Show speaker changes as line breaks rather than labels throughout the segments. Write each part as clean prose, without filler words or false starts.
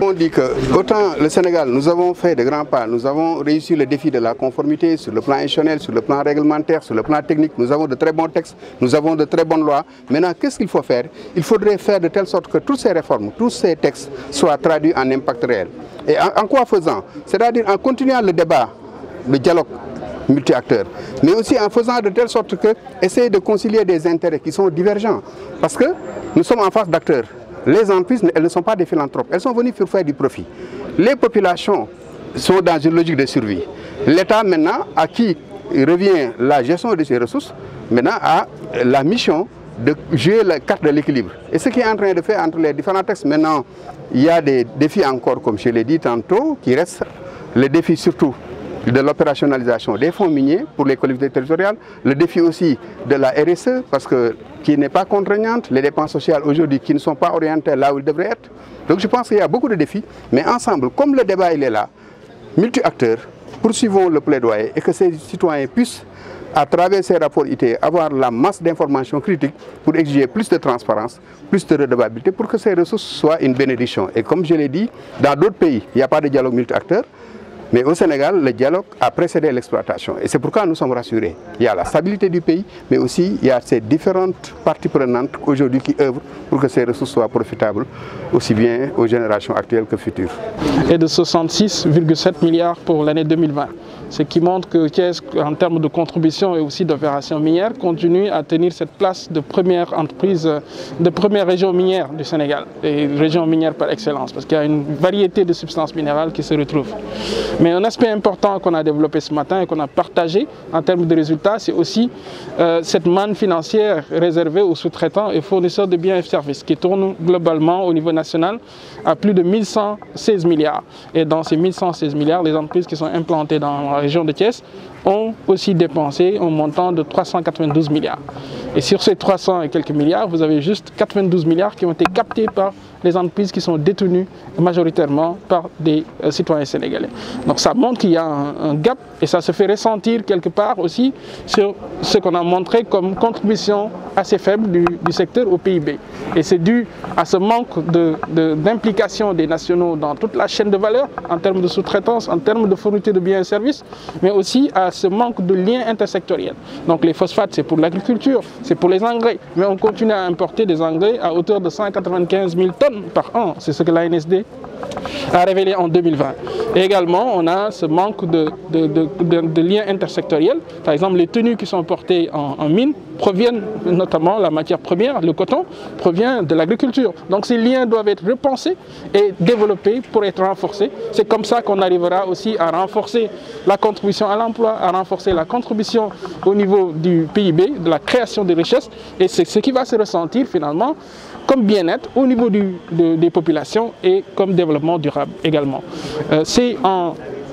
qu'on dit que autant le Sénégal, nous avons fait de grands pas, nous avons réussi le défi de la conformité sur le plan institutionnel, sur le plan réglementaire, sur le plan technique, nous avons de très bons textes, nous avons de très bonnes lois. Maintenant, qu'est-ce qu'il faut faire? Il faudrait faire de telle sorte que toutes ces réformes, tous ces textes soient traduits en impact réel. Et en quoi faisant? C'est-à-dire en continuant le débat, le dialogue multi-acteurs, mais aussi en faisant de telle sorte que essayer de concilier des intérêts qui sont divergents. Parce que nous sommes en face d'acteurs. Les entreprises, elles ne sont pas des philanthropes, elles sont venues pour faire du profit. Les populations sont dans une logique de survie. L'État maintenant, à qui revient la gestion de ses ressources, maintenant a la mission de jouer la carte de l'équilibre. Et ce qui est en train de faire entre les différents textes, maintenant, il y a des défis encore, comme je l'ai dit tantôt, qui restent les défis surtout de l'opérationnalisation des fonds miniers pour les collectivités territoriales, le défi aussi de la RSE, parce que qui n'est pas contraignante, les dépenses sociales aujourd'hui qui ne sont pas orientées là où ils devraient être. Donc je pense qu'il y a beaucoup de défis, mais ensemble, comme le débat il est là, multi-acteurs, poursuivons le plaidoyer et que ces citoyens puissent, à travers ces rapports IT, avoir la masse d'informations critiques pour exiger plus de transparence, plus de redevabilité, pour que ces ressources soient une bénédiction. Et comme je l'ai dit, dans d'autres pays, il n'y a pas de dialogue multi-acteurs. Mais au Sénégal, le dialogue a précédé l'exploitation. Et c'est pourquoi nous sommes rassurés. Il y a la stabilité du pays, mais aussi il y a ces différentes parties prenantes aujourd'hui qui œuvrent pour que ces ressources soient profitables, aussi bien aux générations actuelles que futures.
Et de 66,7 milliards pour l'année 2020. Ce qui montre que Thiès, en termes de contribution et aussi d'opérations minières, continue à tenir cette place de première entreprise, de première région minière du Sénégal, et région minière par excellence, parce qu'il y a une variété de substances minérales qui se retrouvent. Mais un aspect important qu'on a développé ce matin et qu'on a partagé en termes de résultats, c'est aussi cette manne financière réservée aux sous-traitants et fournisseurs de biens et services, qui tourne globalement au niveau national à plus de 1116 milliards. Et dans ces 1116 milliards, les entreprises qui sont implantées dans la région de Thiès ont aussi dépensé un montant de 392 milliards. Et sur ces 300 et quelques milliards, vous avez juste 92 milliards qui ont été captés par les entreprises qui sont détenues majoritairement par des citoyens sénégalais. Donc ça montre qu'il y a un gap et ça se fait ressentir quelque part aussi sur ce qu'on a montré comme contribution assez faible du secteur au PIB. Et c'est dû à ce manque d'implication des nationaux dans toute la chaîne de valeur en termes de sous-traitance, en termes de fourniture de biens et services, mais aussi à ce manque de liens intersectoriels. Donc les phosphates, c'est pour l'agriculture, c'est pour les engrais, mais on continue à importer des engrais à hauteur de 195 000 tonnes par an. C'est ce que l'ANSD a révélé en 2020. Et également, on a ce manque de liens intersectoriels. Par exemple, les tenues qui sont portées en mine proviennent, notamment la matière première, le coton, provient de l'agriculture. Donc ces liens doivent être repensés et développés pour être renforcés. C'est comme ça qu'on arrivera aussi à renforcer la contribution à l'emploi, à renforcer la contribution au niveau du PIB, de la création de richesses. Et c'est ce qui va se ressentir finalement comme bien-être au niveau des populations et comme développement durable également. C'est en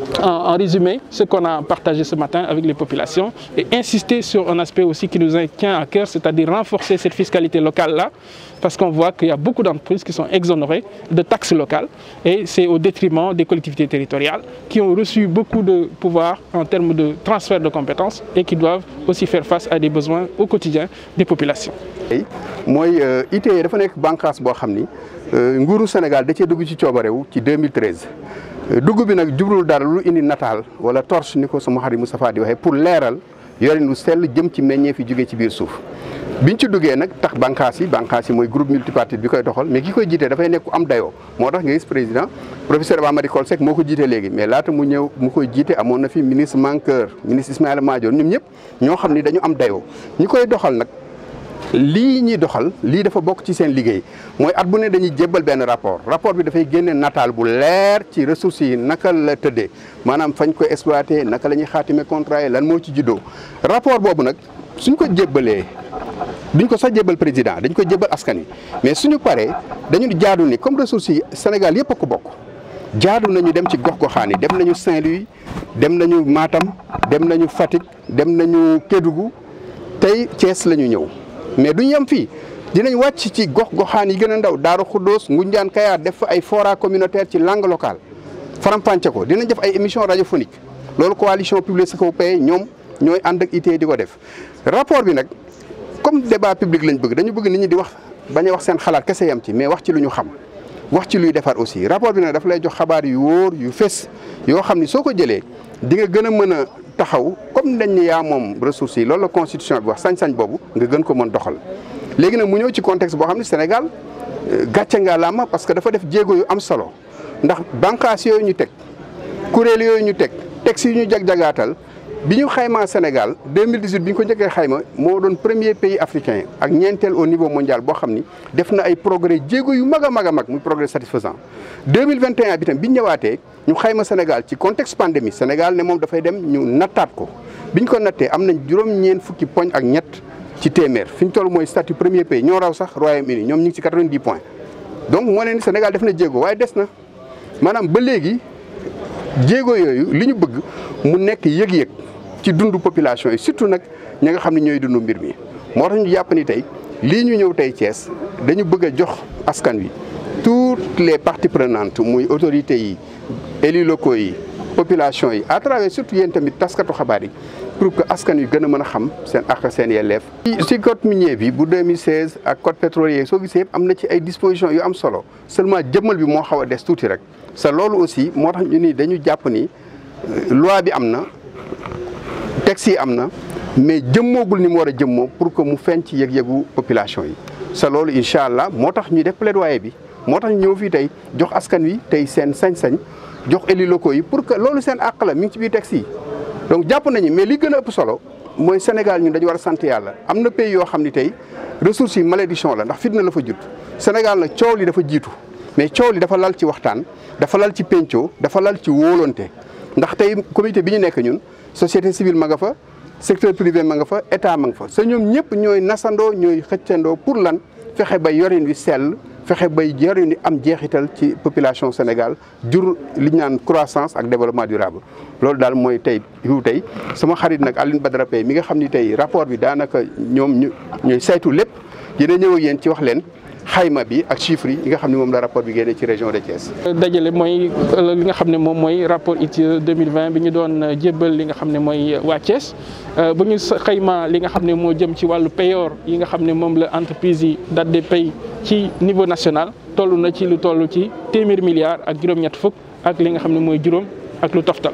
résumé ce qu'on a partagé ce matin avec les populations et insister sur un aspect aussi qui nous tient à cœur, c'est-à-dire renforcer cette fiscalité locale-là, parce qu'on voit qu'il y a beaucoup d'entreprises qui sont exonérées de taxes locales et c'est au détriment des collectivités territoriales qui ont reçu beaucoup de pouvoir en termes de transfert de compétences et qui doivent aussi faire face à des besoins au quotidien des populations.
Moi, ITIE dafa nekk bànqaas boo xam ni nguuru Sénégal da cee dugg ci coobarewu ci 2013 dugg bi nag jublul dara lu indi nataal wala torche ni ko sama xarit Moustapha di waxee pour leeral yorin wu sell jëm ci meññee fi jógee ci biir suuf biñ ci duggee nag tax bànqaas yi mooy groupe multipartite bi koy doxal mais ki koy jiite dafay nekk ku am dayoo moo tax nga gis président professeur Amady Coll Seck moo ko jiite léegi mais laata mu ñëw mu koy jiite amoon na fi ministre Mankeur ministre Ismaïla Madior ñoom ñëpp ñoo xam ni dañu am dayoo ñi koy doxal nag lii ñuy doxal lii dafa bokk ci seen liggéey mooy at bu ne dañuy jébbal benn rapport bi dafay génne nataal bu leer ci ressources yi naka la tëddee maanaam fañ ko exploité naka la ñuy xaatime contrat yi lan moo ci juddoo rapport boobu nag suñ ko jébbalee duñ ko sax jébbal président dañ ko jébbal askan wi mais suñu paree dañu jaadu ni comme ressources yi Sénégal yëpp a ko bokk jaadu nañu dem ci gox-goxaan yi dem nañu Saint-Louis dem nañu Matam dem nañu Fatick dem nañu Kédougou tey Thiès la ñu ñëw mais duñ yem fii dinañ wàcc ci gox-goxaan yi gën a ndaw Daaru Xuddoos Ngunjaan Kayaar def fa ay forats communautaires ci langue locale faram-fàcce ko dinañ def ay émissions radiophoniques loolu coalition Public Secteur ñoom ñooy ànd ak ITIE di ko def rapport bi nag comme débat public lañ bëgg dañu bëgg nit ñi di wax bañ a wax seen xalaat kese yam ci mais wax ci lu ñu xam wax ci luy defar aussi rapport bi nag daf lay jox xabaar yu wóor yu fés yoo xam ni soo ko jëlee di nga gën a mën a taxaw comme dañ ne yaa moom ressources yi loolu la constitution bi wax sañ-sañ boobu nga gën ko mën doxal. léegi nag mu ñëw ci contexte boo xam ne Sénégal gàcce nga làmma parce que dafa def jéego yu am solo ndax bànqaas yooyu ñu teg kuréel yooyu ñu teg texte yi ñu jag-jagaatal bi ñu xaymaa Sénégal 2018 bi ñu ko njëkkee xayma moo doon premier pays africain ak ñeenteel au niveau mondial boo xam ni def na ay progrès jéego yu mag a mag a mag muy progrès satisfaisant. 2021 bi tam bi ñu ñëwaatee ñu xayma Sénégal ci contexte pandémie Sénégal ne moom dafay dem ñu nattaat ko bi ñu ko nattee am nañ juróom-ñeent fukki poñ ak ñett ci téeméer fi ñu toll mooy statut premier pays ñoo raw sax Royaume-Uni ñoom ñu ngi ci 90 points. donc moo ne ni Sénégal def na jéego waaye des na maanaam ba léegi jéego yooyu li ñu bëgg mu nekk yëg-yëg ci dundu population yi surtout nag ñi nga xam ne ñooy dundu mbir mi moo tax ñu jàpp ni tey lii ñu ñëw tey Thiès dañu bëgg a jox askan wi toutes les parties prenantes muy autorités yi élus locaux yi population yi à travers surtout yéen tamit taskatu xabaar yi pour que askan wi gën a mën a xam seen ak seen yelleef. ci code minier bi bu 2016 ak code pétrolier soo gisee yëpp am na ci ay dispositions yu am solo seulement jëmmal bi moo xaw a des tuuti rek sa loolu aussi moo tax ñu ni dañu jàpp ni loi bi am na. texte yi am na mais jëmmoogul ni mu war a jëmmoo pour que mu feeñ ci yëg-yëgu population yi sa loolu incha allah moo tax ñu def plaidoyer bi moo tax ñu ñëw fii tey jox askan wi tey seen sañ-sañ jox élus locaux yi pour que loolu seen àq la mi ngi ci biir texte yi. donc jàpp nañu mais li gën a ëpp solo mooy Sénégal ñun dañu war a sant yàlla am na pays yoo xam ni tey ressources yi malédiction la ndax fitna la fa jut Sénégal nag coow li dafa jiitu mais coow li dafa lal ci waxtaan dafa lal ci pencoo dafa lal ci wóolonte ndax tey comité bi ñu nekk ñun. société civile ma nga fa secteur privé ma nga fa état ma nga fa sa ñoom ñëpp ñooy nasandoo ñooy xëccandoo pour lan fexe bay yorin wi sell fexe bay yorin wi am jeexital ci population Sénégal jur li ñu naan croissance ak développement durable. loolu daal mooy tey sama xarit nag Alioune Badara Peye mi nga xam ni tey rapport bi daanaka ñoom ñooy saytu lépp dina ñëw ak yéen ci wax leen. xayma bi ak chiffres yi nga xam ne moom la rapport bi génnee ci région de Thiès.
dajale mooy li nga xam ne moom mooy rapport ITIE 2020 bi ñu doon jébbal li nga xam ne mooy waa Thiès bu ñu xayma li nga xam ne moo jëm ci wàllu payoor yi nga xam ne moom la entreprise yi date de paye ci niveau national toll na ci lu toll ci téeméeri milliards ak juróom-ñett fukk ak li nga xam ne mooy juróom ak lu toftal.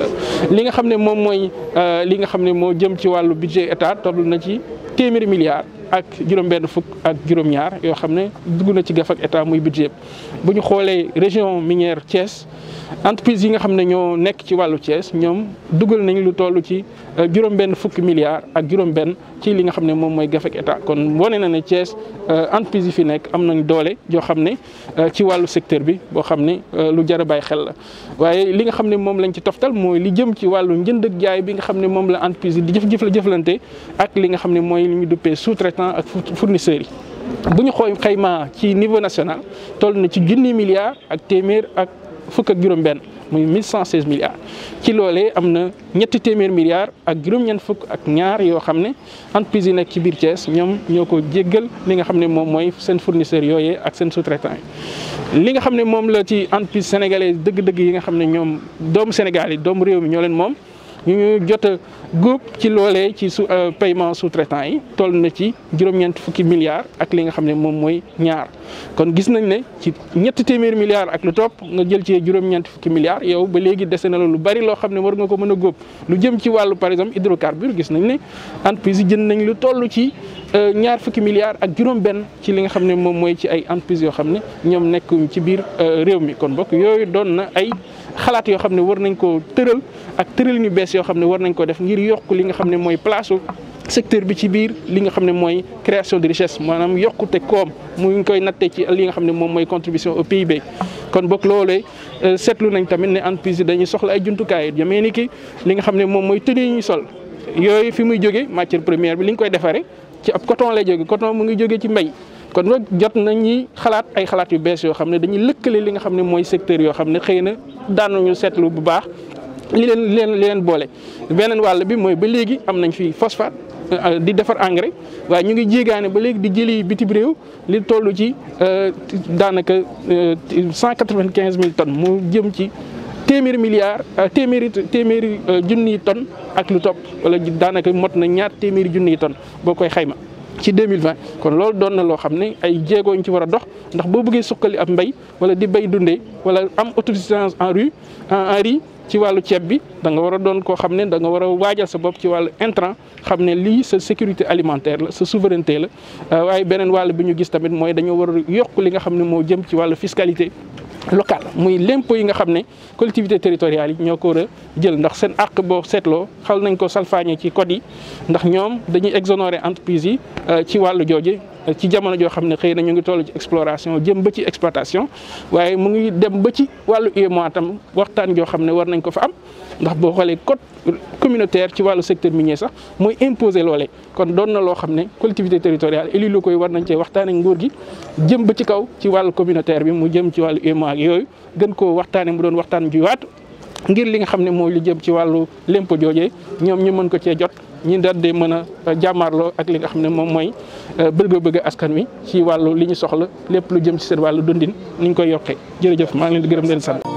li nga xam ne moom mooy li nga xam ne moo jëm ci wàllu budget état toll na ci téeméeri milliards. ak juróom-benn fukk ak juróom-ñaar yoo xam ne dugg na ci gaf ak état muy budget bu ñu xoolee région minière Thiès entreprise yi nga xam ne ñoo nekk ci wàllu Thiès ñoom dugal nañ lu toll ci juróom-benn fukki milliards ak juróom-benn ci li nga xam ne moom mooy gaf ak état kon wane na ne Thiès entreprise yi fi nekk am nañ doole joo xam ne ci wàllu secteur bi boo xam ne lu jar a bàyyi xel la. waaye li nga xam ne moom lañ ci toftal mooy li jëm ci wàllu njënd ak jaay bi nga xam ne moom la entreprise yi di jëflante ak li nga xam ne mooy li ñu duppee sous-traitant ak fournisseurs yi bu ñu xayma ci niveau national toll na ci junni milliards ak téeméer ak fukk ak juróom-benn muy 1116 milliards ci loolee am na ñetti téeméer milliards ak juróom-ñeent fukk ak ñaar yoo xam ne entreprise yi nekk ci biir Thiès ñoom ñoo ko jéggal li nga xam ne moom mooy seen fournisseurs yooyee ak seen sous-traitants yi. li nga xam ne moom la ci entreprise sénégalaise dëgg-dëgg yi nga xam ne ñoom doomu Sénégal yi doomu réew mi ñoo leen moom. ñu jot a góob ci loolee ci paiement sous-traitant yi toll na ci juróom-ñeent fukki milliards ak li nga xam ne moom mooy ñaar kon gis nañ ne ci ñetti téeméeri milliards ak lu topp nga jël ci juróom-ñeent fukki milliards yow ba léegi dese na la lu bari loo xam ne war nga ko mën a góob lu jëm ci wàllu par exemple hydrocarbure gis nañ ne entreprise yi jënd nañ lu toll ci ñaar fukki milliards ak juróom-benn ci li nga xam ne moom mooy ci ay entreprises yoo xam ne ñoom nekkuñ ci biir réew mi kon bokk yooyu doon na ay xalaat yoo xam ne war nañ ko tëral ak tëral ñu bees yoo xam ne war nañ ko def ngir yokk li nga xam ne mooy place secteur bi ci biir li nga xam ne mooy création de richesse maanaam yokkute koom mu ngi koy nattee ci li nga xam ne moom mooy contribution au PIB. kon bokk loolee seetlu nañ tamit ne entreprise yi dañuy soxla ay jumtukaay jamee ni ki li nga xam ne moom mooy tenue yi ñuy sol yooyu fi muy jóge matière première bi li nga koy defaree ci ab coton lay jóge coton mu ngi jóge ci mbay. kon nag jot nañuy xalaat ay xalaat yu bees yoo xam ne dañuy lëkkale li nga xam ne mooy secteur yoo xam ne xëy na daanuñu seetlu bu baax li leen boole. beneen wàll bi mooy ba léegi am nañ fi phosphate di defar engrais waaye ñu ngi jéegaane ba léegi di jëli bitim réew li toll ci daanaka 195 000 tonnes mu jëm ci téeméeri milliards téeméeri junniy tonnes ak lu topp wala daanaka mot na ñaar téeméeri junniy tonnes boo koy xayma. ci 2020 kon loolu doon na loo xam ne ay jéego ñu ci war a dox ndax boo bëggee suqali ab mbay wala di bay dundee wala am autosuffisance en riz ci wàllu ceeb bi da nga war a doon koo xam ne da nga war a waajal sa bopp ci wàllu intrant xam ne lii sa sécurité alimentaire la sa souveraineté la waaye beneen wàll bi ñu gis tamit mooy dañoo war a yokk li nga xam ne moo jëm ci wàllu fiscalité local muy l'impôt yi nga xam ne collectivités territoriales yi ñoo ko war a jël ndax seen àq boo seetloo xal nañ ko salfaañe ci code yi ndax ñoom dañuy exonérer entreprise yi ci wàllu jooje ci jamono joo xam ne xëy na ñu ngi toll ci exploration jëm ba ci exploitation waaye mu ngi dem ba ci wàllu UEMOA tam waxtaan joo xam ne war nañ ko fa am ndax boo xoolee code communautaire ci wàllu secteur minier sax mooy imposer loolee kon doon na loo xam ne collectivité territoriale élus locaux yi war nañ cee waxtaan ak nguur gi jëm ba ci kaw ci wàllu communautaire bi mu jëm ci wàllu UEMOA ak yooyu gën koo waxtaanee mu doon waxtaan ju waatu ngir li nga xam ne mooy lu jëm ci wàllu l'impôt joojee ñoom ñu mën ko cee jot ñi daal di mën a jàmmaarloo ak li nga xam ne moom mooy bëgg askan wi ci wàllu li ñu soxla lépp lu jëm ci seen wàllu dundin ni ñu koy yokkee jërëjëf maa ngi leen di gërëm leen sant.